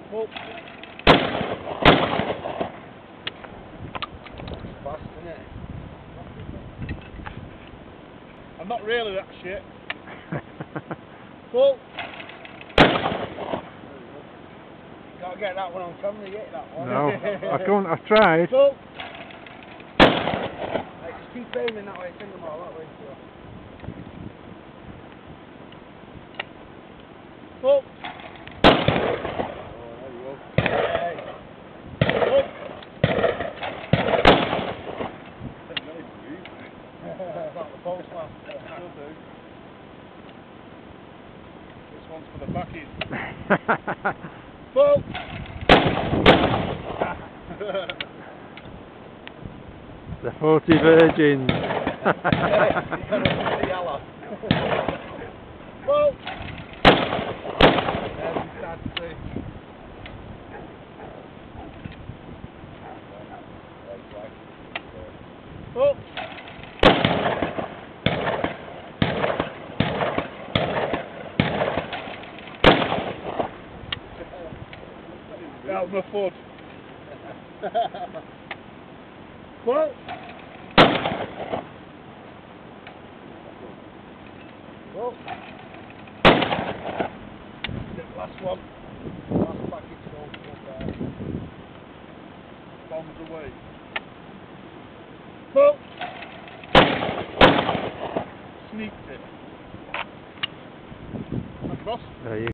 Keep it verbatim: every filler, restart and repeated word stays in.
Whoop. Fast, isn't it? I'm not really that shit. Whoop. Gotta get that one on camera, get that one. No, I can't, I've tried. Whoop. Right, just keep aiming that way, send them all that way. Whoop. About the post man. Still do. This one's for the backing. Boom! The forty virgins. Boom! There's the start to see. Boom! That was my foot. What? Well, last one. Last package goes up there. Bombs away. Well, sneaked it. Across. There you